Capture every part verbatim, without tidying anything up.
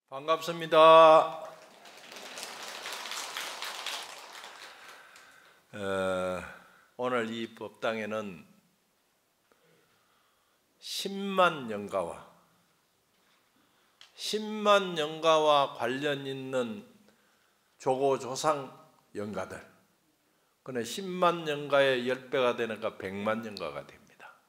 반갑습니다. 어, 오늘 이 법당에는 십만 영가와 십만 영가와 관련 있는 조고조상 영가들, 그런데 십만 영가의 십 배가 되니까 백만 영가가 됩니다.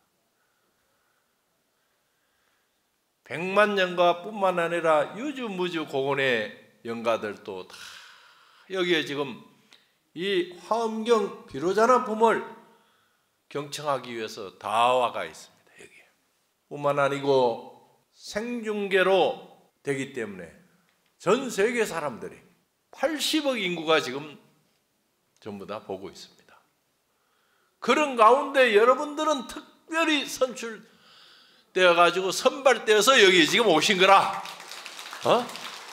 백만 영가뿐만 아니라 유주무주 고건의 영가들도 다 여기에 지금 이 화엄경 비로자나품을 경청하기 위해서 다 와가 있습니다. 여기에 뿐만 아니고 생중계로 되기 때문에 전 세계 사람들이 팔십억 인구가 지금 전부 다 보고 있습니다. 그런 가운데 여러분들은 특별히 선출 되어가지고 선발되어서 여기 지금 오신 거라. 어?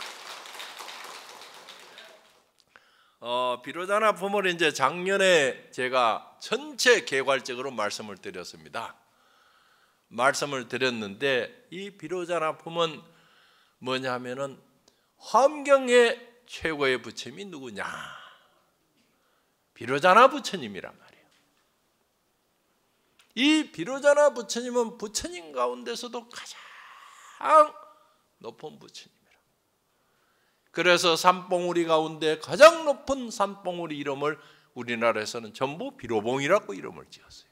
어, 비로자나품을 이제 작년에 제가 전체 개괄적으로 말씀을 드렸습니다. 말씀을 드렸는데 이 비로자나품은 뭐냐 하면은 화엄경의 최고의 부처님이 누구냐? 비로자나 부처님이란 말이에요. 이 비로자나 부처님은 부처님 가운데서도 가장 높은 부처님이라. 그래서 산봉우리 가운데 가장 높은 산봉우리 이름을 우리나라에서는 전부 비로봉이라고 이름을 지었어요.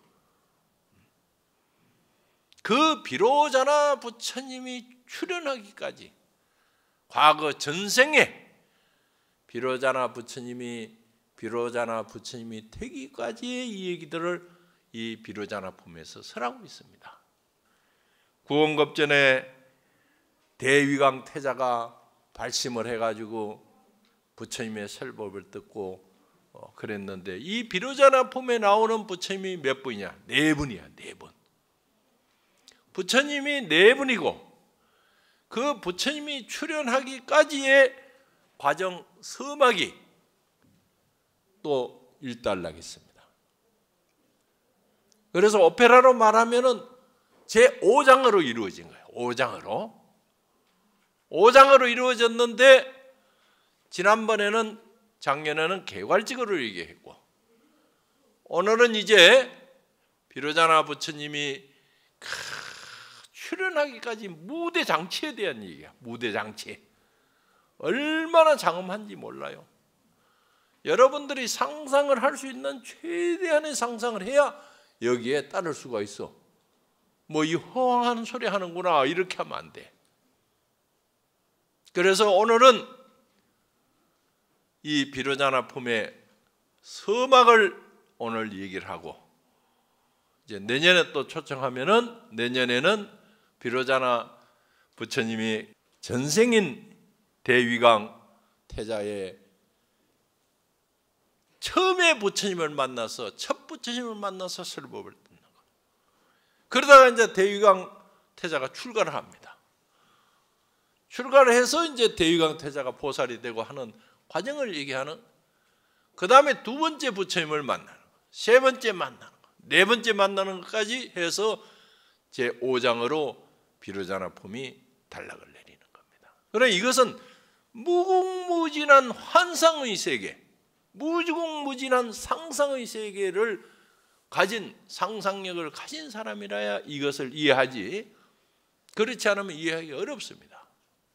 그 비로자나 부처님이 출현하기까지 과거 전생에 비로자나 부처님이 비로자나 부처님이 되기까지의 이 얘기들을 이 비로자나품에서 설하고 있습니다. 구원겁전에 대위강 태자가 발심을 해가지고 부처님의 설법을 듣고 어, 그랬는데 이 비로자나품에 나오는 부처님이 몇 분이냐? 네 분이야, 네 분. 부처님이 네 분이고 그 부처님이 출현하기까지의 과정 서막이 또 일단락했습니다. 그래서 오페라로 말하면은 제오 장으로 이루어진 거예요. 오 장으로. 오 장으로 이루어졌는데 지난번에는 작년에는 개괄적으로 얘기했고 오늘은 이제 비로자나 부처님이 출현하기까지 무대 장치에 대한 얘기야. 무대 장치. 얼마나 장엄한지 몰라요. 여러분들이 상상을 할 수 있는 최대한의 상상을 해야 여기에 따를 수가 있어. 뭐 이 허황한 소리 하는구나 이렇게 하면 안 돼. 그래서 오늘은 이 비로자나품의 서막을 오늘 얘기를 하고 이제 내년에 또 초청하면은 내년에는 비로자나 부처님이 전생인 대위강 태자의 처음에 부처님을 만나서 첫 부처님을 만나서 설법을 듣는 거. 그러다가 이제 대위강 태자가 출가를 합니다. 출가를 해서 이제 대위강 태자가 보살이 되고 하는 과정을 얘기하는. 그 다음에 두 번째 부처님을 만나는 거, 세 번째 만나는 거, 네 번째 만나는 것까지 해서 제오 장으로 비로자나품이 단락을 내리는 겁니다. 그러나 이것은 무궁무진한 환상의 세계, 무궁무진한 상상의 세계를 가진 상상력을 가진 사람이라야 이것을 이해하지 그렇지 않으면 이해하기 어렵습니다.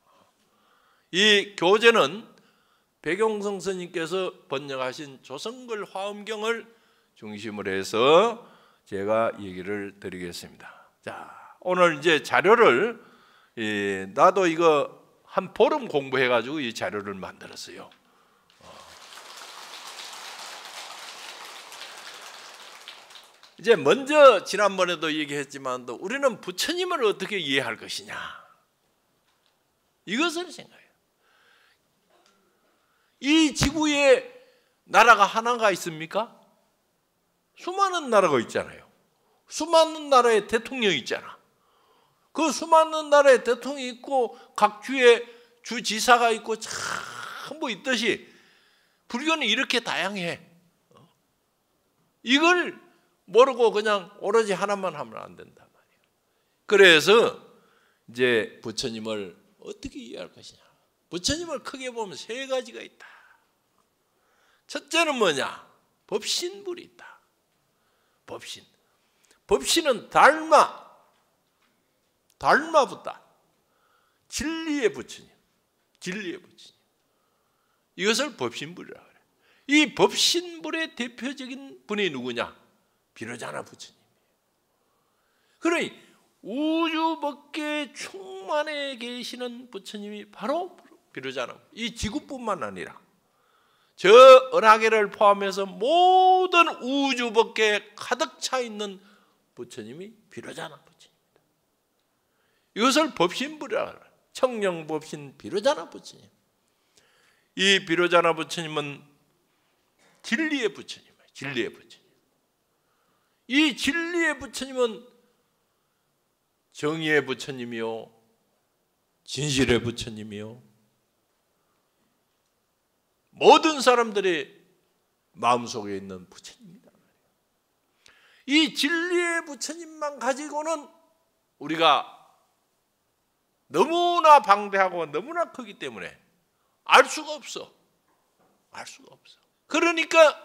이 교재는 백용성 스님께서 번역하신 조성글 화엄경을 중심으로 해서 제가 얘기를 드리겠습니다. 자, 오늘 이제 자료를 예, 나도 이거 한 보름 공부해가지고 이 자료를 만들었어요. 이제 먼저 지난번에도 얘기했지만 우리는 부처님을 어떻게 이해할 것이냐 이것을 생각해요. 이 지구에 나라가 하나가 있습니까? 수많은 나라가 있잖아요. 수많은 나라의 대통령이 있잖아. 그 수많은 나라의 대통령이 있고 각 주에 주지사가 있고 전부 있듯이 불교는 이렇게 다양해. 이걸 모르고 그냥 오로지 하나만 하면 안 된단 말이에요. 그래서 이제 부처님을 어떻게 이해할 것이냐? 부처님을 크게 보면 세 가지가 있다. 첫째는 뭐냐? 법신불이 있다. 법신. 법신은 달마, 달마부다. 진리의 부처님, 진리의 부처님. 이것을 법신불이라고 그래요. 이 법신불의 대표적인 분이 누구냐? 비로자나 부처님이에요. 그러니 우주 밖에 충만해 계시는 부처님이 바로 비로자나. 이 지구뿐만 아니라 저 은하계를 포함해서 모든 우주 밖에 가득 차 있는 부처님이 비로자나 부처님입니다. 이것을 법신불이라고 해요. 청령법신 비로자나 부처님. 이 비로자나 부처님은 진리의 부처님이에요. 진리의 부처님. 이 진리의 부처님은 정의의 부처님이요, 진실의 부처님이요, 모든 사람들의 마음속에 있는 부처님이다. 이 진리의 부처님만 가지고는 우리가 너무나 방대하고 너무나 크기 때문에 알 수가 없어. 알 수가 없어. 그러니까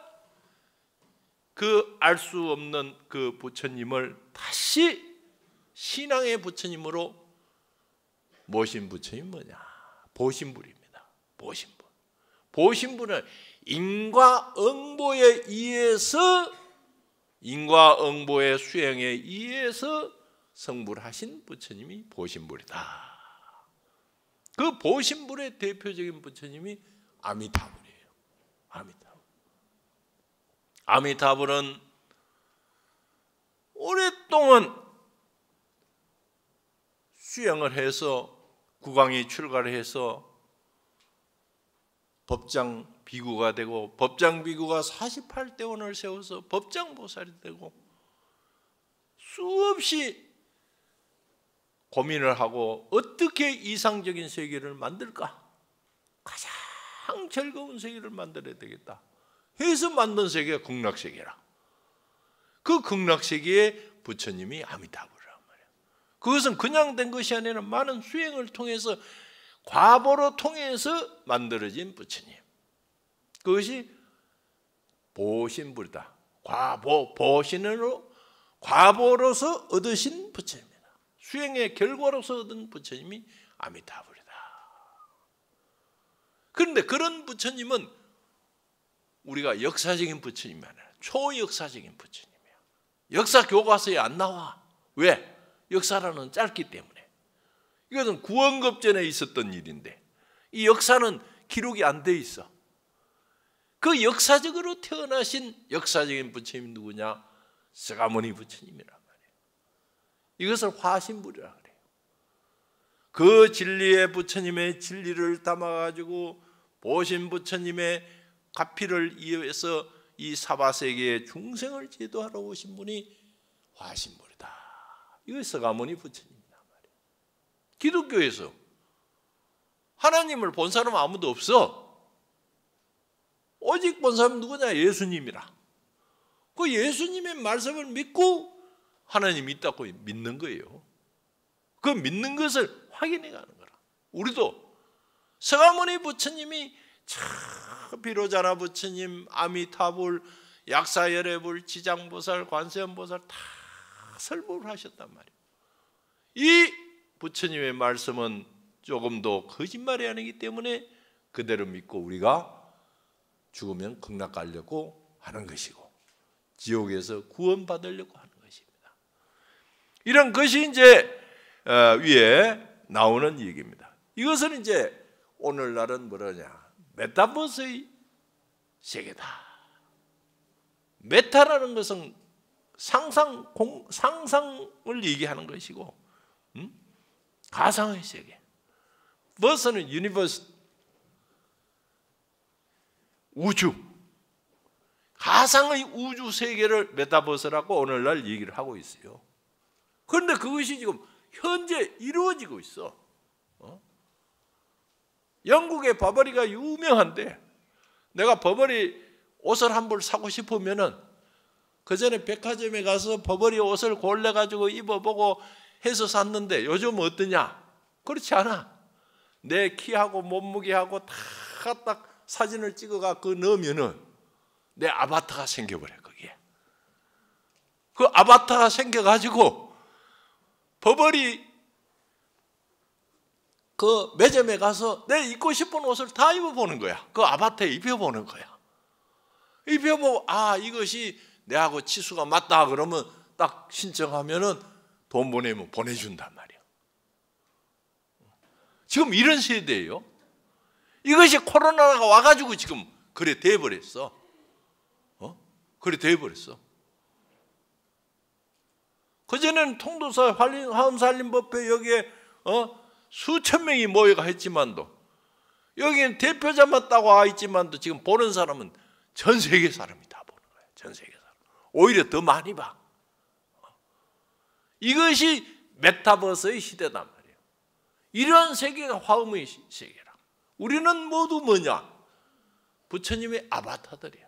그 알 수 없는 그 부처님을 다시 신앙의 부처님으로 모신 부처님 뭐냐? 보신불입니다. 보신불. 보신불은 인과응보에 의해서 인과응보의 수행에 의해서 성불하신 부처님이 보신불이다. 그 보신불의 대표적인 부처님이 아미타불이에요. 아미타불. 아미타불은 오랫동안 수행을 해서 국왕이 출가를 해서 법장 비구가 되고, 법장 비구가 사십팔 대원을 세워서 법장 보살이 되고, 수없이 고민을 하고 어떻게 이상적인 세계를 만들까? 가장 즐거운 세계를 만들어야 되겠다 해서 만든 세계가 극락세계라. 그 극락세계에 부처님이 아미타불이란 말이에요. 그것은 그냥 된 것이 아니라 많은 수행을 통해서, 과보로 통해서 만들어진 부처님. 그것이 보신불이다. 과보, 보신으로, 과보로서 얻으신 부처님이다. 수행의 결과로서 얻은 부처님이 아미타불이다. 그런데 그런 부처님은 우리가 역사적인 부처님이 아니라 초역사적인 부처님이야. 역사 교과서에 안 나와. 왜? 역사라는 짧기 때문에. 이것은 구원급 전에 있었던 일인데 이 역사는 기록이 안 돼 있어. 그 역사적으로 태어나신 역사적인 부처님이 누구냐? 서가모니 부처님이란 말이에요. 이것을 화신불이라 그래요. 그 진리의 부처님의 진리를 담아가지고 보신 부처님의 가피를 이어서 이 사바세계의 중생을 제도하러 오신 분이 화신불이다. 이것이 서가모니 부처님이란 말이에요. 기독교에서 하나님을 본 사람 아무도 없어. 오직 본 사람은 누구냐? 예수님이라. 그 예수님의 말씀을 믿고 하나님이 있다고 믿는 거예요. 그 믿는 것을 확인해 가는 거라. 우리도 서가모니 부처님이 참 비로자나 부처님, 아미타불, 약사열애불, 지장보살, 관세음보살 다 설법을 하셨단 말이에요. 이 부처님의 말씀은 조금도 거짓말이 아니기 때문에 그대로 믿고 우리가 죽으면 극락 가려고 하는 것이고 지옥에서 구원받으려고 하는 것입니다. 이런 것이 이제 위에 나오는 얘기입니다. 이것은 이제 오늘날은 뭐라냐? 메타버스의 세계다. 메타라는 것은 상상, 공, 상상을 얘기하는 것이고, 음? 가상의 세계. 버스는 유니버스, 우주. 가상의 우주 세계를 메타버스라고 오늘날 얘기를 하고 있어요. 그런데 그것이 지금 현재 이루어지고 있어. 어? 영국의 버버리가 유명한데 내가 버버리 옷을 한 벌 사고 싶으면은 그 전에 백화점에 가서 버버리 옷을 골라가지고 입어보고 해서 샀는데 요즘 어떠냐? 그렇지 않아. 내 키하고 몸무게하고 다 딱 사진을 찍어가 그 넣으면은 내 아바타가 생겨버려. 거기에 그 아바타가 생겨가지고 버버리 그 매점에 가서 내 입고 싶은 옷을 다 입어보는 거야. 그 아바타에 입혀보는 거야. 입혀보고 아 이것이 내하고 치수가 맞다 그러면 딱 신청하면은 돈 보내면 보내준단 말이야. 지금 이런 세대예요. 이것이 코로나가 와가지고 지금 그래 돼버렸어. 어? 그래 돼버렸어. 그전에는 통도사 화엄살림법회 여기에 어? 수천 명이 모여가 했지만도 여기는 대표자만 따고 와 있지만도 지금 보는 사람은 전 세계 사람이 다 보는 거예요. 전 세계 사람. 오히려 더 많이 봐. 이것이 메타버스의 시대단 말이에요. 이런 세계가 화엄의 세계라. 우리는 모두 뭐냐? 부처님의 아바타들이야.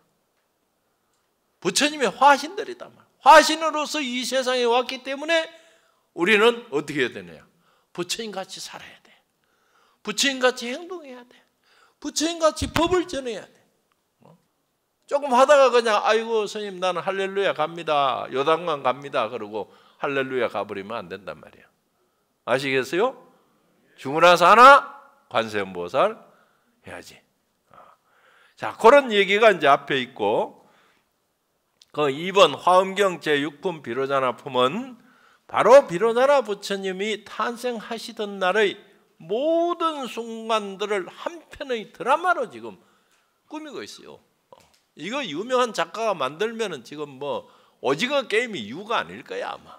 부처님의 화신들이단 말이야. 화신으로서 이 세상에 왔기 때문에 우리는 어떻게 해야 되냐? 부처님같이 살아야 돼. 부처님같이 행동해야 돼. 부처님같이 법을 전해야 돼. 조금 하다가 그냥 아이고 스님 나는 할렐루야 갑니다. 요단강 갑니다. 그러고 할렐루야 가버리면 안 된단 말이야. 아시겠어요? 죽으나 사나 관세음보살 해야지. 자, 그런 얘기가 이제 앞에 있고, 그 이 번 화엄경 제육 품 비로자나 품은 바로 비로자나 부처님이 탄생하시던 날의 모든 순간들을 한 편의 드라마로 지금 꾸미고 있어요. 이거 유명한 작가가 만들면은 지금 뭐 오징어 게임이 유가 아닐 거야 아마.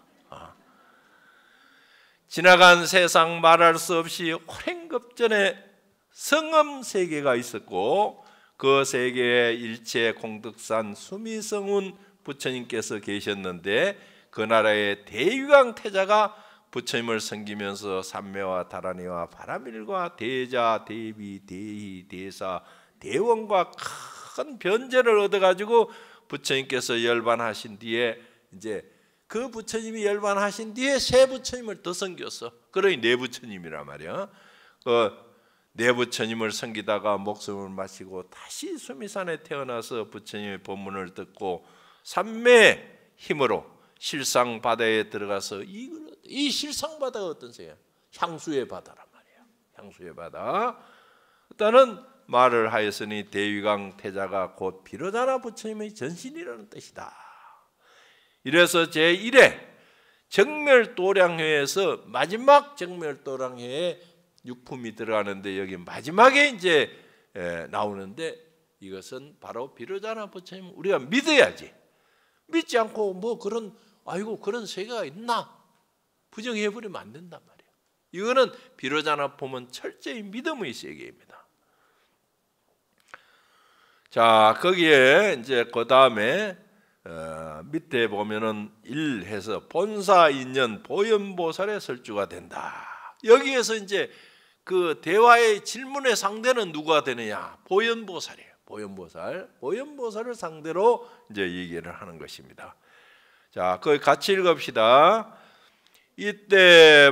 지나간 세상 말할 수 없이 오랜 급전에 성âm 세계가 있었고 그 세계에 일체 공덕산 수미성운 부처님께서 계셨는데 그 나라의 대유강 태자가 부처님을 섬기면서 삼매와 다라니와 바라밀과 대자, 대비, 대희, 대사, 대원과 큰 변제를 얻어가지고 부처님께서 열반하신 뒤에 이제 그 부처님이 열반하신 뒤에 새 부처님을 더 섬겼어. 그러니 네 부처님이란 말이야. 그 네 부처님을 섬기다가 목숨을 마치고 다시 수미산에 태어나서 부처님의 법문을 듣고 삼매의 힘으로 실상 바다에 들어가서 이, 이 실상 바다가 어떤 세계야? 향수의 바다란 말이야. 향수의 바다. 일단은 말을 하였으니 대유강 태자가 곧 비로자나 부처님의 전신이라는 뜻이다. 이래서 제일 회 정멸도량회에서 마지막 정멸도량회에 육품이 들어가는데 여기 마지막에 이제 나오는데 이것은 바로 비로자나 부처님 우리가 믿어야지. 믿지 않고 뭐 그런 아이고 그런 세계가 있나 부정해 버리면 안 된단 말이에요. 이거는 비로자나 품은 철저히 믿음의 세계입니다. 자 거기에 이제 그 다음에 어, 밑에 보면은 일 해서 본사 인연 보현보살의 설주가 된다. 여기에서 이제 그 대화의 질문의 상대는 누가 되느냐? 보현보살이에요. 보현보살. 보현보살을 상대로 이제 얘기를 하는 것입니다. 자, 거기 같이 읽읍시다. 이때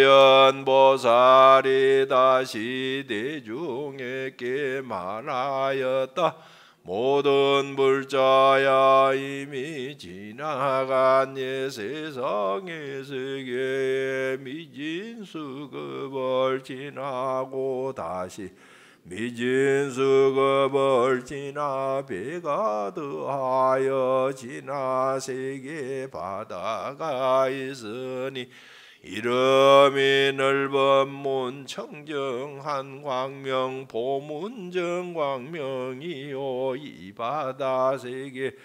보현보살이 다시 대중에게 말하였다. 모든 불자야 이미 지나간 옛 세상의 세계에 미진수급을 지나고 다시 미진수급을 지나 배가 더하여 지나 세계 바다가 있으니 이름이 넓은 문 청정한 광명 보문정 광명이요 이 바다 세계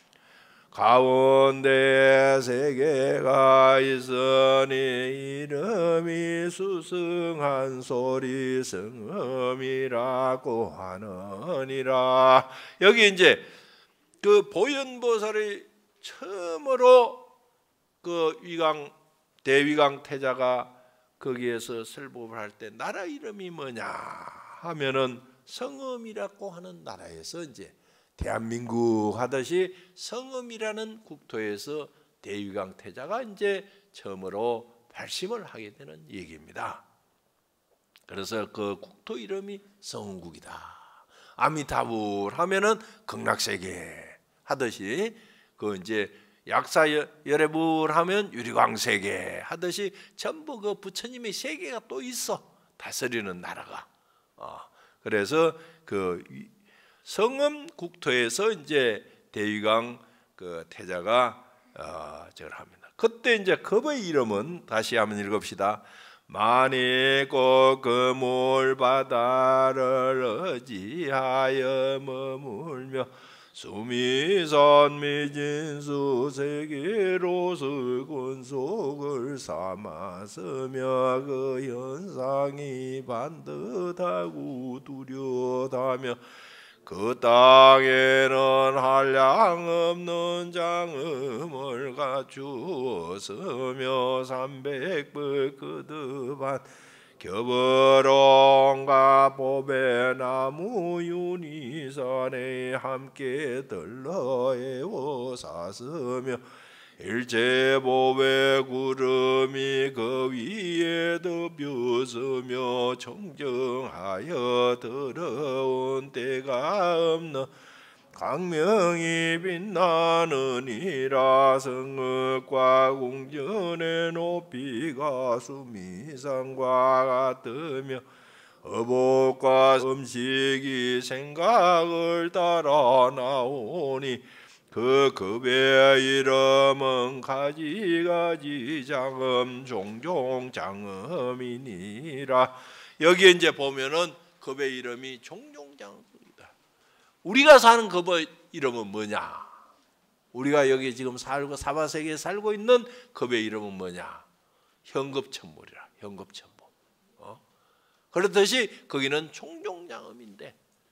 가운데 세계가 있으니 이름이 수승한 소리 성음이라고 하느니라. 여기 이제 그 보현보살이 처음으로 그 위강 대위강 태자가 거기에서 설법을 할 때 나라 이름이 뭐냐 하면은 성음이라고 하는 나라에서 이제 대한민국 하듯이 성음이라는 국토에서 대위강 태자가 이제 처음으로 발심을 하게 되는 얘기입니다. 그래서 그 국토 이름이 성은국이다. 아미타불 하면은 극락세계 하듯이 그 이제 약사열애불 하면 유리광세계 하듯이 전부 그 부처님의 세계가 또 있어. 다스리는 나라가. 어, 그래서 그 성음 국토에서 이제 대위강 그 태자가 어, 저걸 합니다. 그때 이제 겁의 이름은 다시 한번 읽읍시다. 만일 꼭 그물 바다를 의지하여 머물며 수미산 미진수 세계로서 권속을 삼았으며 그 현상이 반듯하고 뚜렷하며 그 땅에는 한량없는 장음을 갖추었으며 삼백불 거듭한 겨버롱과 보배나무 윤희산에 함께 들러 에워쌌으며 일제보배 구름이 그 위에 덮였으며 청정하여 들어온 때가 없는 강명이 빛나느니라. 성읍과 궁전의 높이가 수미산과 같으며 어복과 음식이 생각을 따라 나오니 그 급의 이름은 가지가지 장음 종종 장음이니라. 여기 이제 보면은 급의 이름이 종종 장음이다. 우리가 사는 급의 이름은 뭐냐? 우리가 여기 지금 살고 사바세계에 살고 있는 급의 이름은 뭐냐? 현급천물이라. 현급천물. 어? 그렇듯이 거기는 종종 장음인데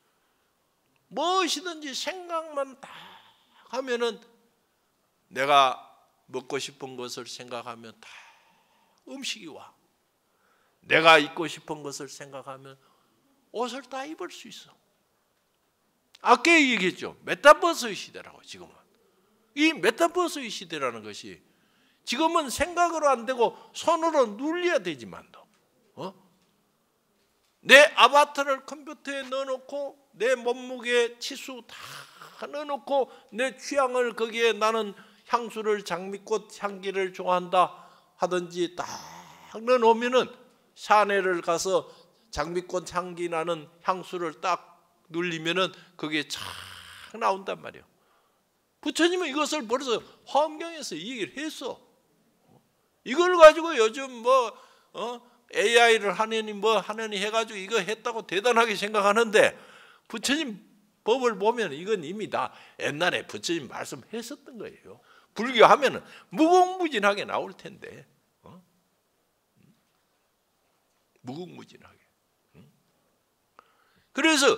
무엇이든지 생각만 다 하면은 내가 먹고 싶은 것을 생각하면 다 음식이 와. 내가 입고 싶은 것을 생각하면 옷을 다 입을 수 있어. 아까 얘기했죠. 메타버스의 시대라고. 지금은 이 메타버스의 시대라는 것이 지금은 생각으로 안 되고 손으로 눌려야 되지만도 어? 내 아바타를 컴퓨터에 넣어놓고 내 몸무게 치수 다 넣어놓고 내 취향을 거기에 나는 향수를 장미꽃 향기를 좋아한다 하든지 딱 넣어놓으면은 샤넬을 가서 장미꽃 향기 나는 향수를 딱 눌리면은 그게 착 나온단 말이에요. 부처님은 이것을 벌써 화엄경에서 얘기를 했어. 이걸 가지고 요즘 뭐 어? 에이아이를 하느니 뭐 하느니 해가지고 이거 했다고 대단하게 생각하는데 부처님 법을 보면 이건 이미 다 옛날에 부처님 말씀했었던 거예요. 불교하면은 무궁무진하게 나올 텐데, 어? 무궁무진하게. 그래서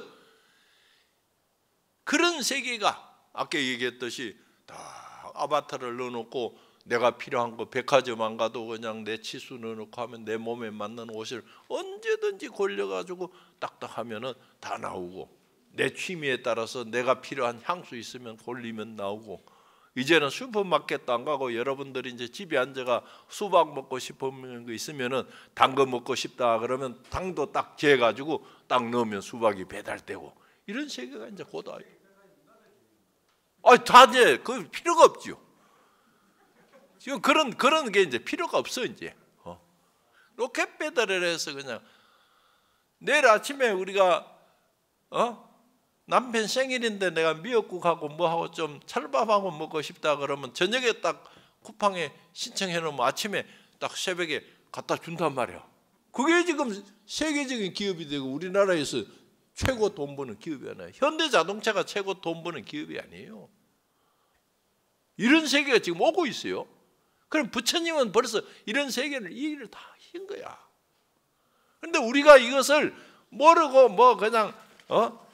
그런 세계가 아까 얘기했듯이 다 아바타를 넣어놓고 내가 필요한 거 백화점 안 가도 그냥 내 치수 넣어놓고 하면 내 몸에 맞는 옷을 언제든지 골려가지고 딱딱하면은 다 나오고 내 취미에 따라서 내가 필요한 향수 있으면 골리면 나오고 이제는 슈퍼마켓도 안 가고 여러분들이 이제 집에 앉아가 수박 먹고 싶은 거 있으면은 단 거 먹고 싶다 그러면 당도 딱 재가지고 딱 넣으면 수박이 배달되고 이런 세계가 이제 곧 와요. 아, 다 이제 그 필요가 없죠. 지금 그런 그런 게 이제 필요가 없어 이제. 어. 로켓 배달을 해서 그냥 내일 아침에 우리가 어? 남편 생일인데 내가 미역국하고 뭐하고 좀 찰밥하고 먹고 싶다 그러면 저녁에 딱 쿠팡에 신청해 놓으면 아침에 딱 새벽에 갖다 준단 말이야. 그게 지금 세계적인 기업이 되고 우리나라에서 최고 돈 버는 기업이 아니에요. 현대자동차가 최고 돈 버는 기업이 아니에요. 이런 세계가 지금 오고 있어요. 그럼 부처님은 벌써 이런 세계를 이 일을 다 한 거야. 그런데 우리가 이것을 모르고 뭐 그냥 어?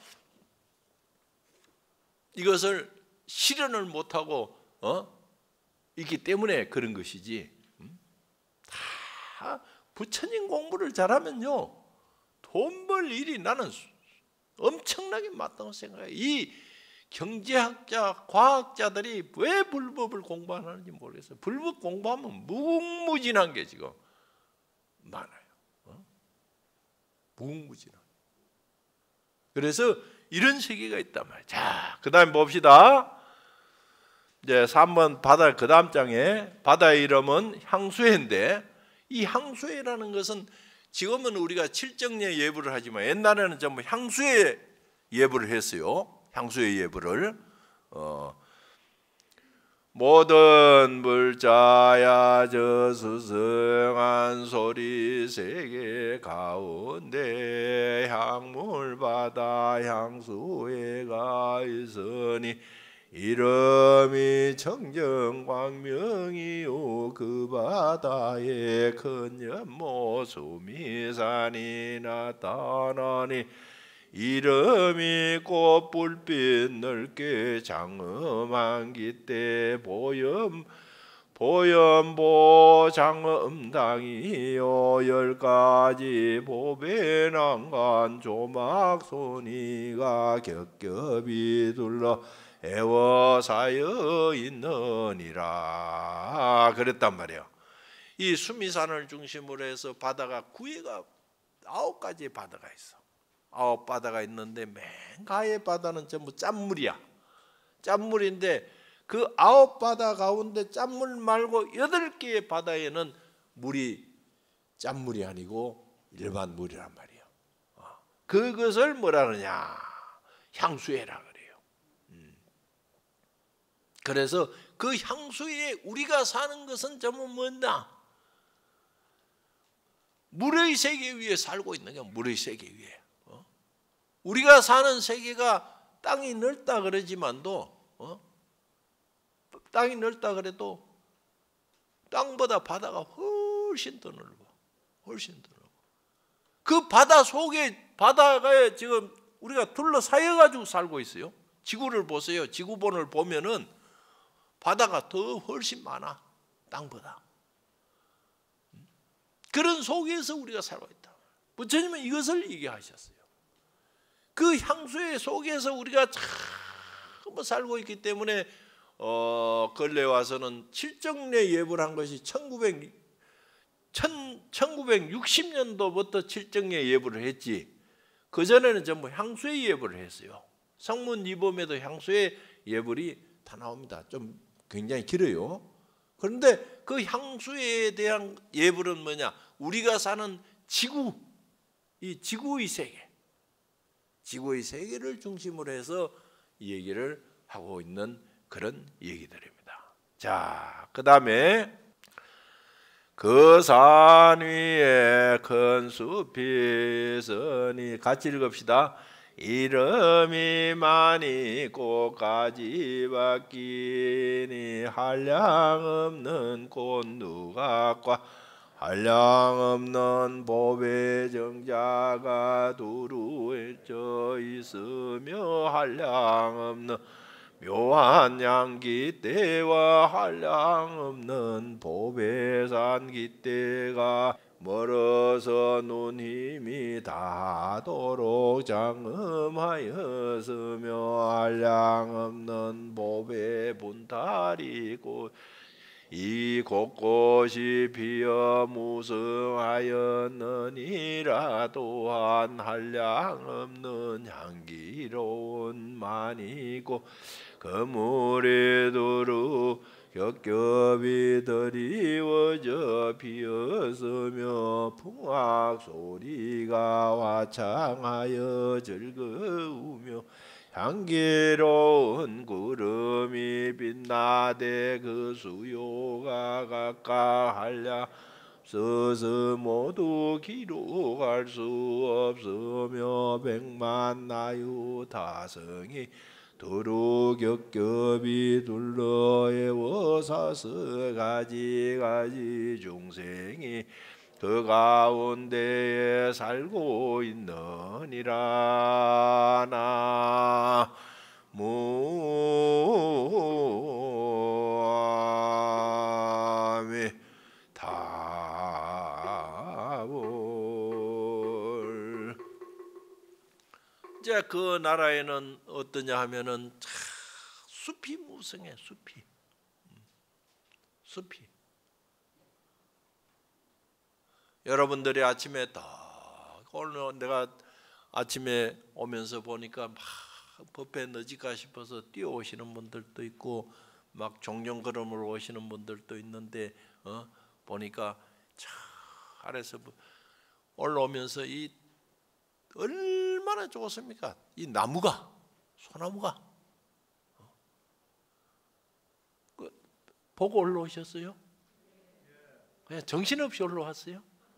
이것을 실현을 못하고 어? 있기 때문에 그런 것이지. 음? 다 부처님 공부를 잘하면요 돈 벌 일이 나는 엄청나게 많다고 생각해요. 이 경제학자, 과학자들이 왜 불법을 공부 안 하는지 모르겠어요. 불법 공부하면 무궁무진한 게 지금 많아요. 어? 무궁무진한. 그래서 이런 세계가 있단 말이에요. 자, 그 다음에 봅시다. 이제 삼 번 바다, 그 다음 장에 바다의 이름은 향수회인데, 이 향수회라는 것은 지금은 우리가 칠정례 예불을 하지만 옛날에는 전부 향수회 예불을 했어요. 향수회 예불을. 어, 모든 물자야 저수승한 소리 세계 가운데 향물바다 향수회가 있으니 이름이 청정광명이요 그 바다에 큰 연못 수미산이 나타나니 이름이 꽃불빛 넓게 장엄한 기대 보염 보염보 장엄당이요 열 가지 보배난간 조막소니가 겹겹이 둘러 애워사여 있느니라 그랬단 말이에요. 이 수미산을 중심으로 해서 바다가 구해가 아홉 가지의 바다가 있어. 아홉 바다가 있는데 맨 가의 바다는 전부 짠물이야. 짠물인데 그 아홉 바다 가운데 짠물 말고 여덟 개의 바다에는 물이 짠물이 아니고 일반 물이란 말이에요. 그것을 뭐라 그러냐? 향수회라 그래요. 그래서 그 향수회에 우리가 사는 것은 전부 뭐냐? 물의 세계 위에 살고 있는 거야. 물의 세계 위에. 어? 우리가 사는 세계가 땅이 넓다 그러지만도 어? 땅이 넓다 그래도 땅보다 바다가 훨씬 더 넓어. 훨씬 더 넓어. 그 바다 속에 바다가 지금 우리가 둘러싸여 가지고 살고 있어요. 지구를 보세요. 지구본을 보면은 바다가 더 훨씬 많아. 땅보다. 그런 속에서 우리가 살고 있다. 부처님은 이것을 얘기하셨어요. 그 향수의 속에서 우리가 참 살고 있기 때문에 어, 근래 와서는 칠정례 예불을 한 것이 천구백육십 년도부터 칠정례 예불을 했지. 그전에는 전부 향수의 예불을 했어요. 성문 이범에도 향수의 예불이 다 나옵니다. 좀 굉장히 길어요. 그런데 그 향수에 대한 예불은 뭐냐? 우리가 사는 지구, 이 지구의 세계, 지구의 세계를 중심으로 해서 이 얘기를 하고 있는 그런 얘기들입니다. 자, 그 다음에 그 산 위에 큰 숲이 있으니 같이 읽읍시다. 이름이 많이 꽃가지 바뀌니 한량없는 꽃누각과 한량없는 보배정자가 두루해져 있으며 한량없는 묘한 향기대와 한량없는 보배산 기대가 멀어서 눈 힘이 닿도록 장엄하였으며 한량없는 보배 분탈이고 이 곳곳이 피어 무성하였느니라. 또한 한량없는 향기로운 만이고 그물에 두루 겹겹이 드리워져 피었으며 풍악 소리가 화창하여 즐거우며 향기로운 구름이 빛나되 그 수요가 각각 한량 서서 모두 기록할 수 없으며 백만 나유 다성이 두루 겹겹이 둘러 애워사서 가지가지 중생이 그 가운데에 살고 있느니라. 나무아미타불. 이제 그 나라에는 어떠냐 하면은 참 숲이 무성해. 숲이 숲이 여러분들이 아침에 딱 오늘 내가 아침에 오면서 보니까 막 법회 늦을까 싶어서 뛰어오시는 분들도 있고 막 종종걸음으로 오시는 분들도 있는데 어? 보니까 차 아래서 올라오면서 이 얼마나 좋습니까? 이 나무가, 소나무가 어? 그, 보고 올라오셨어요? 그냥 정신없이 올라왔어요?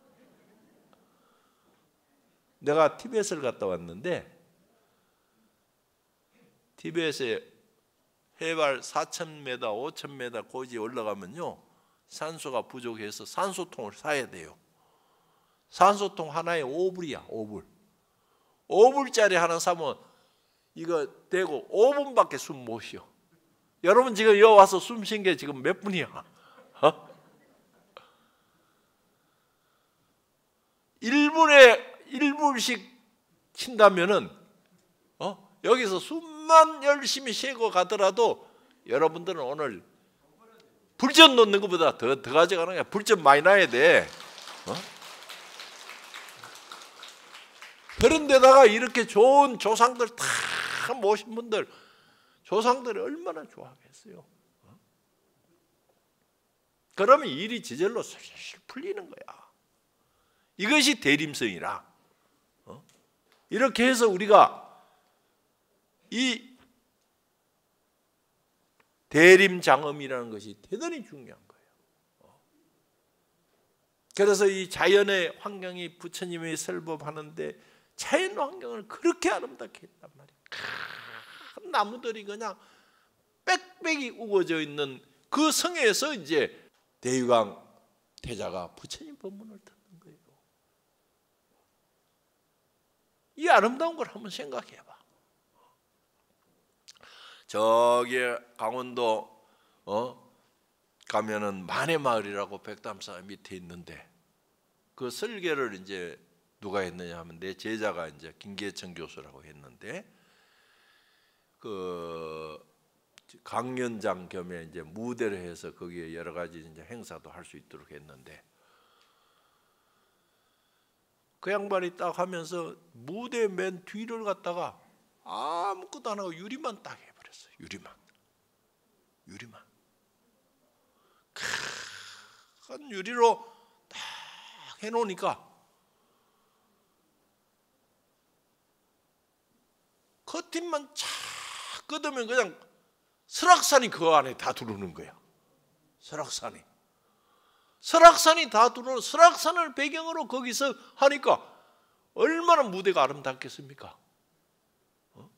내가 티베트를 갔다 왔는데 티베트에 해발 사천 미터, 오천 미터 고지에 올라가면요 산소가 부족해서 산소통을 사야 돼요. 산소통 하나에 오 불이야. 오 불. 오 불짜리 하나 사면 이거 대고 오 분밖에 숨 못 쉬어. 여러분 지금 여기 와서 숨 쉰 게 지금 몇 분이야? 어? 일 분에 일 불씩 쉰다면은 어? 여기서 숨만 열심히 쉬고 가더라도 여러분들은 오늘 불전 놓는 것보다 더, 더 가져가는 거야. 불전 많이 놔야 돼. 어? 그런데다가 이렇게 좋은 조상들 다 모신 분들 조상들이 얼마나 좋아하겠어요. 어? 그러면 일이 저절로 슬슬 풀리는 거야. 이것이 대림성이라. 어? 이렇게 해서 우리가 이 대림장엄이라는 것이 대단히 중요한 거예요. 어? 그래서 이 자연의 환경이 부처님이 설법하는데 자연 환경을 그렇게 아름답게 했단 말이에요. 큰 나무들이 그냥 빽빽이 우거져 있는 그 성에서 이제 대유강 태자가 부처님 법문을 듣는 거예요. 이 아름다운 걸 한번 생각해 봐. 저기 강원도 어? 가면은 만해마을이라고 백담사 밑에 있는데 그 설계를 이제 누가 했느냐 하면 내 제자가 이제 김계천 교수라고 했는데 그 강연장 겸에 이제 무대를 해서 거기에 여러 가지 이제 행사도 할 수 있도록 했는데 그 양반이 딱 하면서 무대 맨 뒤를 갖다가 아무것도 안 하고 유리만 딱 해버렸어요. 유리만, 유리만. 큰 유리로 딱 해놓으니까 커튼만 착 끄덕이면 그냥 설악산이 그 안에 다 들어오는 거야. 설악산이. 설악산이 다 들어오는 설악산을 배경으로 거기서 하니까 얼마나 무대가 아름답겠습니까? 어?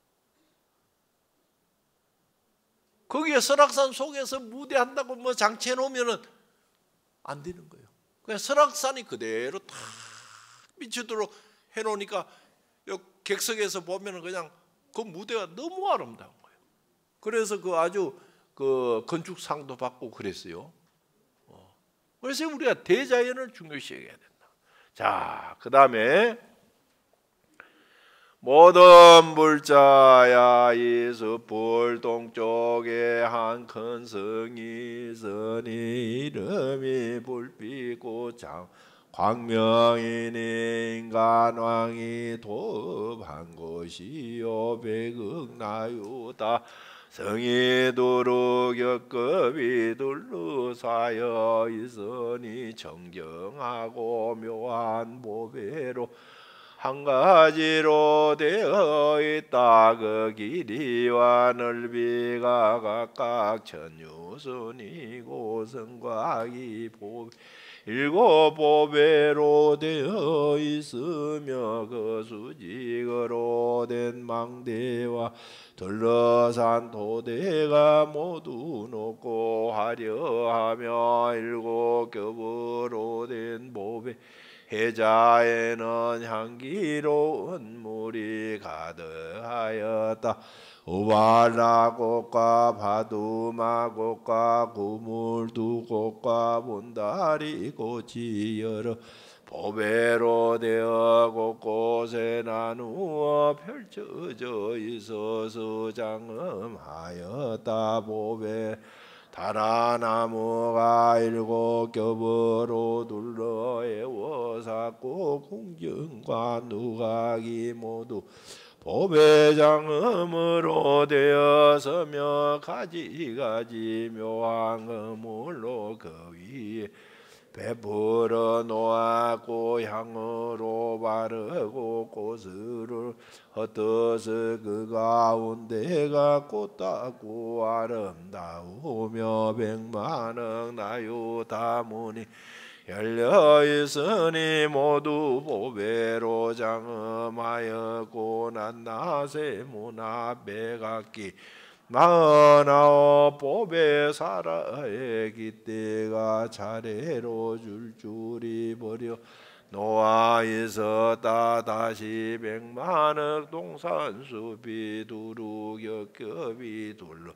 거기에 설악산 속에서 무대한다고 뭐 장치해 놓으면은 안 되는 거예요. 그냥 설악산이 그대로 다 비추도록 해 놓으니까 객석에서 보면은 그냥 그 무대가 너무 아름다운 거예요. 그래서 그 아주 그 건축상도 받고 그랬어요. 어. 그래서 우리가 대자연을 중요시 해야 된다. 자, 그 다음에 모든 불자야 이수불 동쪽에 한 큰 성이 있으니 이름이 불빛고창 광명이니 인간왕이 도읍한 곳이요 백억나유다 성이 두루 겹급이 둘러싸여 있으니 정경하고 묘한 보배로 한 가지로 되어 있다. 그 길이와 넓이가 각각 천유선이고 성곽이 보 일곱 보배로 되어 있으며 그 수직으로 된 망대와 둘러싼 토대가 모두 높고 화려하며 일곱 겹으로 된 보배 해자에는 향기로운 물이 가득하였다. 우발나꽃과 바두마꽃과 구물두꽃과 본다리꽃이 여러 보배로 되어 곳곳에 나누어 펼쳐져 있어서 장엄하였다. 보배 다라나무가 일곱 겹으로 둘러 에워쌌고 궁전과 누각이 모두 보배장음으로 되었으며 가지가지 묘한 그물로 그 위에 베풀어 놓았고 향으로 바르고 꽃을 흩어서 그 가운데가 꽃다고 아름다우며 백만억 나유다문이 열려있으니 모두 보배로 장엄하였고 낱낱의 문 앞에 각기 마흔아홉 보배 사라의 깃대가 차례로 줄줄이 버려 놓아 있었다. 다시 백만억 동산숲이 두루 겹겹이 둘러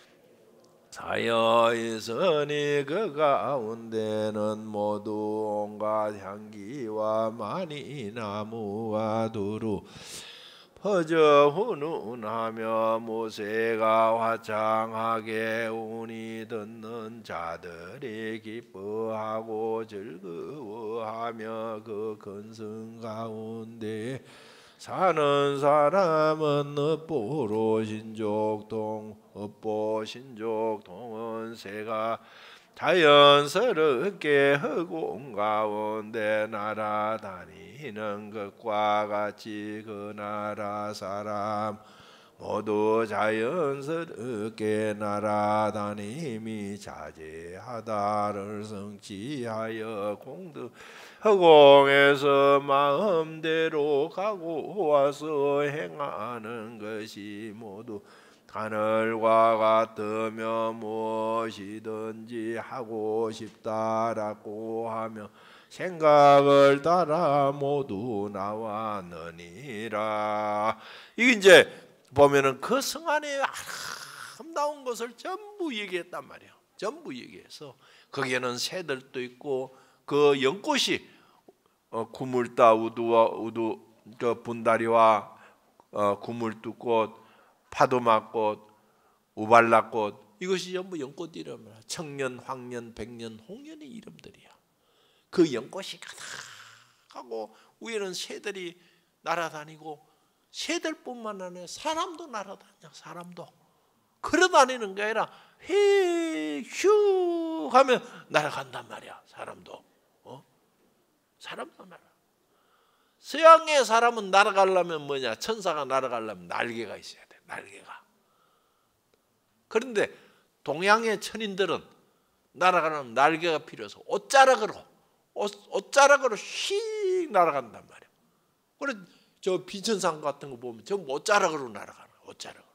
사여 있으니 그 가운데는 모두 온갖 향기와 많이 나무가 두루 퍼져 훈훈하며 모세가 화창하게 운이 듣는 자들이 기뻐하고 즐거워하며 그 큰 성 가운데 사는 사람은 읍보로 신족동 읍보 신족동은 새가 자연스럽게 허공 가운데 날아다니는 것과 같이 그 나라 사람 모두 자연스럽게 날아다님이 자제하다를 성취하여 공덕 허공에서 마음대로 가고 와서 행하는 것이 모두 하늘과 같으며 무엇이든지 하고 싶다라고 하며 생각을 따라 모두 나왔느니라. 이게 이제 보면은 그 성 안에 아름다운 것을 전부 얘기했단 말이에요. 전부 얘기해서 거기에는 새들도 있고 그 연꽃이 어, 구물다 우두와 우두 그 분다리와 어, 구물두꽃 파도막꽃, 우발라꽃 이것이 전부 연꽃 이름이야. 청년, 황년, 백년, 홍년의 이름들이야. 그 연꽃이 가득하고 위에는 새들이 날아다니고 새들뿐만 아니라 사람도 날아다녀. 사람도 걸어다니는 게 아니라 휘휴 하면 날아간단 말이야. 사람도 어? 사람도 날아. 서양의 사람은 날아가려면 뭐냐? 천사가 날아가려면 날개가 있어야 돼. 날개가. 그런데 동양의 천인들은 날아가려면 날개가 필요해서 옷자락으로 옷, 옷자락으로 휙 날아간단 말이야. 그래 저 비천상 같은 거 보면 전부 옷자락으로 날아가는 거야. 옷자락으로.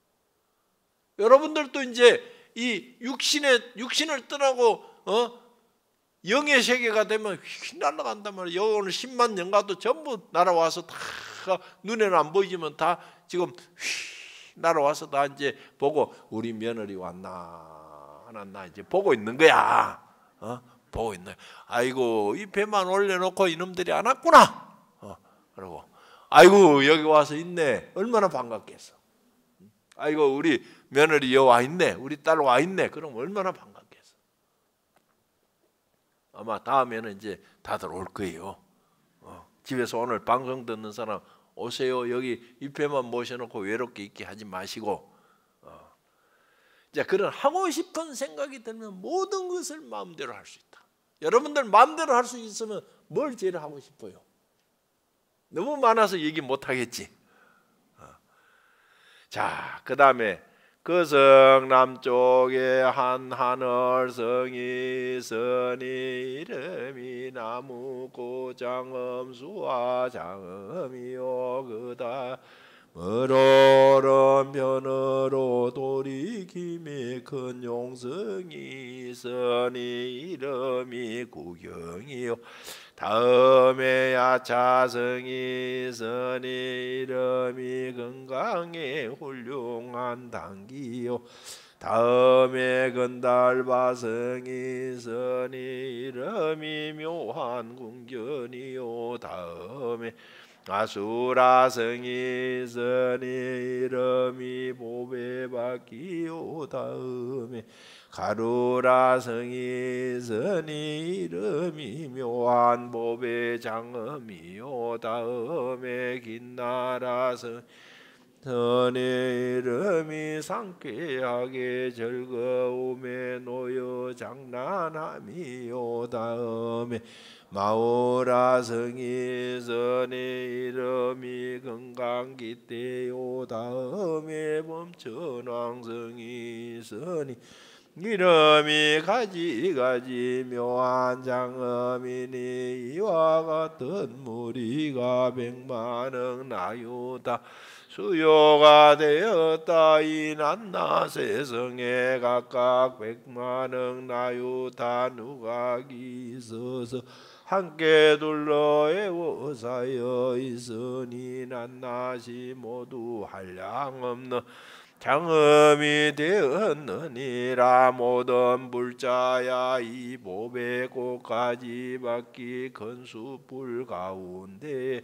여러분들도 이제 이 육신의 육신을 떠나고 어? 영의 세계가 되면 휙 날아간단 말이야. 여기 오늘 십만 년가도 전부 날아와서 다 눈에는 안 보이지만 다 지금 휙 날아와서 다 이제 보고 우리 며느리 왔나 안 왔나 이제 보고 있는 거야. 어? 보고 있네. 아이고 이 배만 올려놓고 이놈들이 안 왔구나. 어, 그러고 아이고 여기 와서 있네. 얼마나 반갑겠어. 아이고 우리 며느리 여기 와 있네. 우리 딸 와 있네. 그럼 얼마나 반갑겠어. 아마 다음에는 이제 다들 올 거예요. 어, 집에서 오늘 방송 듣는 사람 오세요. 여기 입회만 모셔놓고 외롭게 있게 하지 마시고 어. 이제 그런 하고 싶은 생각이 들면 모든 것을 마음대로 할 수 있다. 여러분들 마음대로 할 수 있으면 뭘 제일 하고 싶어요? 너무 많아서 얘기 못하겠지. 어. 자, 그 다음에 그 성 남쪽에 한 하늘성이 있으니 이름이 나무고 장엄수와 장엄이요 그다 오른편으로 돌이킴이 큰 용성이 있으니 이름이 구경이요 다음에 야차성이 있으니 이름이 건강에 훌륭한 당기요 다음에 건달바성이 있으니 이름이 묘한 궁전이요 다음에 아수라성이 선이 이름이 보배받기오다음에 가루라성이 선이 이름이 묘한 보배장엄이오다음에 긴나라성 선의 이름이 상쾌하게 즐거움에 놓여 장난함이요 다음에 마오라성이 선의 이름이 건강기대요 다음에 범천왕성이 선이 이름이 가지가지 묘한 장엄이니 이와 같은 무리가 백만억 나유다 수요가 되었다. 이 낱낱의 성에 각각 백만억 나유다 누각이 있어서 함께 둘러 애워사여 있으니 낱낱이 모두 한량없는 장엄이 되었느니라. 모든 불자야 이 보배고까지 받기 근수불 가운데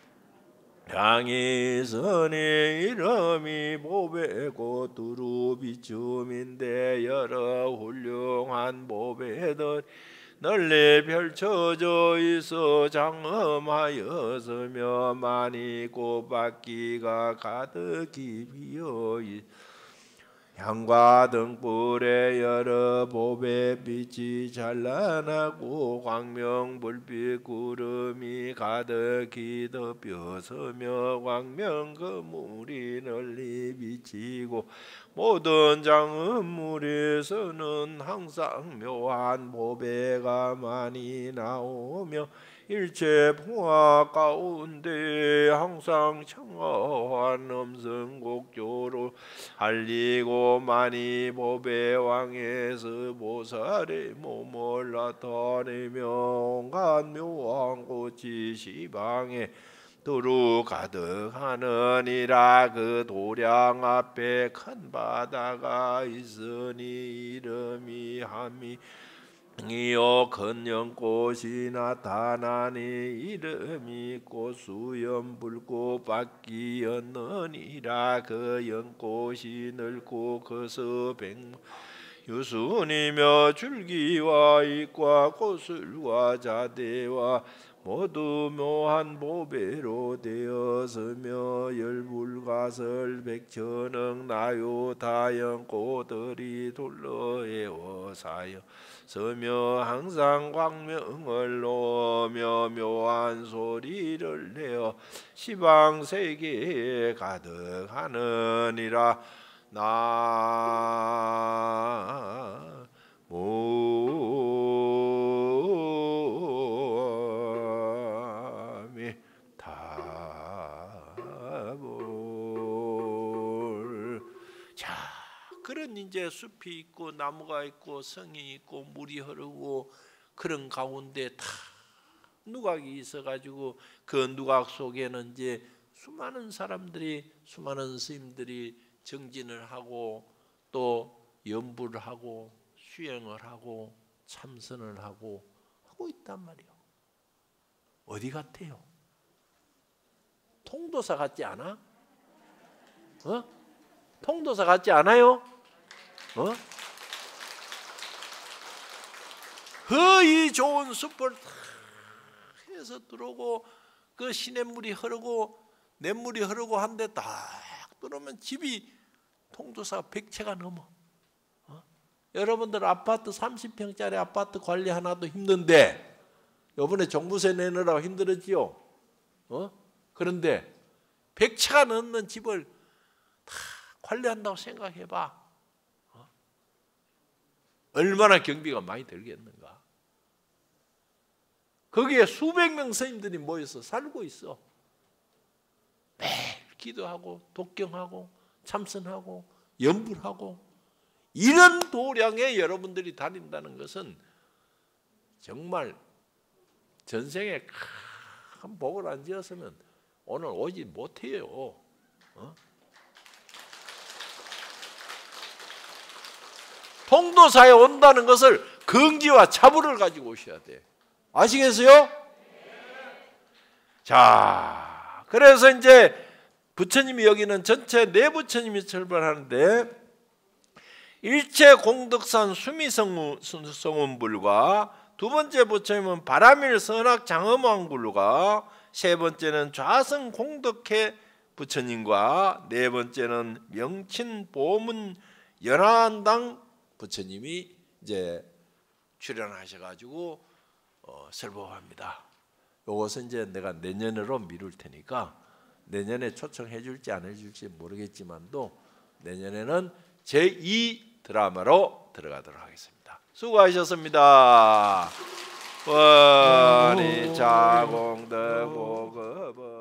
장이선의 이름이 보배고 두루 비춤인데 여러 훌륭한 보배들 널리 펼쳐져 있어 장엄하였으며 많이 꽃받기가 가득히 비어있 향과 등불에 여러 보배빛이 찬란하고 광명불빛 구름이 가득히 덮여서며 광명거물이 널리 비치고 모든 장엄물에서는 항상 묘한 보배가 많이 나오며 일체 풍화 가운데 항상 청아한 음성곡조로 알리고 많이 보배왕에서 보살의 몸을 나타내며 온갖 묘한 꽃이 시방에 두루 가득하느니라. 그 도량 앞에 큰 바다가 있으니 이름이 함이 이어 큰 연꽃이 나타나니 이름이 꽃수염 불꽃 받기였느니라. 그 연꽃이 늙고 커서 백만 유순이며 줄기와 잎과 꽃술과 자대와 모두 묘한 보배로 되었으며 열불가설 백천억 나요 다연꽃들이 둘러에워사여 서며 항상 광명을 놓으며 묘한 소리를 내어 시방세계에 가득하느니라. 나무미타불. 자, 그런 이제 숲이 있고 나무가 있고 성이 있고 물이 흐르고 그런 가운데 다 누각이 있어가지고 그 누각 속에는 이제 수많은 사람들이 수많은 스님들이 정진을 하고 또 연부를 하고 수행을 하고 참선을 하고 하고 있단 말이에요. 어디 같아요? 통도사 같지 않아? 어? 통도사 같지 않아요? 어? 거의 좋은 숲을 다 해서 들어오고 그 시냇물이 흐르고 냇물이 흐르고 한데 딱 들어오면 집이 통도사 백 채가 넘어. 어? 여러분들 아파트 삼십 평짜리 아파트 관리 하나도 힘든데 이번에 종부세 내느라고 힘들었지요. 어? 그런데 백 채가 넘는 집을 다 관리한다고 생각해봐. 어? 얼마나 경비가 많이 들겠는가. 거기에 수백 명 스님들이 모여서 살고 있어. 매일 기도하고 독경하고 참선하고 연불하고 이런 도량에 여러분들이 다닌다는 것은 정말 전생에 큰 복을 안 지었으면 오늘 오지 못해요. 어? 통도사에 온다는 것을 긍지와 차불을 가지고 오셔야 돼. 아시겠어요? 자, 그래서 이제 부처님이 여기는 전체 네 부처님이 설법하는데 일체 공덕산 수미성운불과 두 번째 부처님은 바라밀 선악 장엄왕불과 세 번째는 좌성 공덕회 부처님과 네 번째는 명친 보문 연화당 부처님이 이제 출연하셔가지고 어, 설법합니다. 이것은 이제 내가 내년으로 미룰 테니까 내년에 초청해 줄지 안 해줄지 모르겠지만도 내년에는 제이 드라마로 들어가도록 하겠습니다. 수고하셨습니다. 원이 자공德보급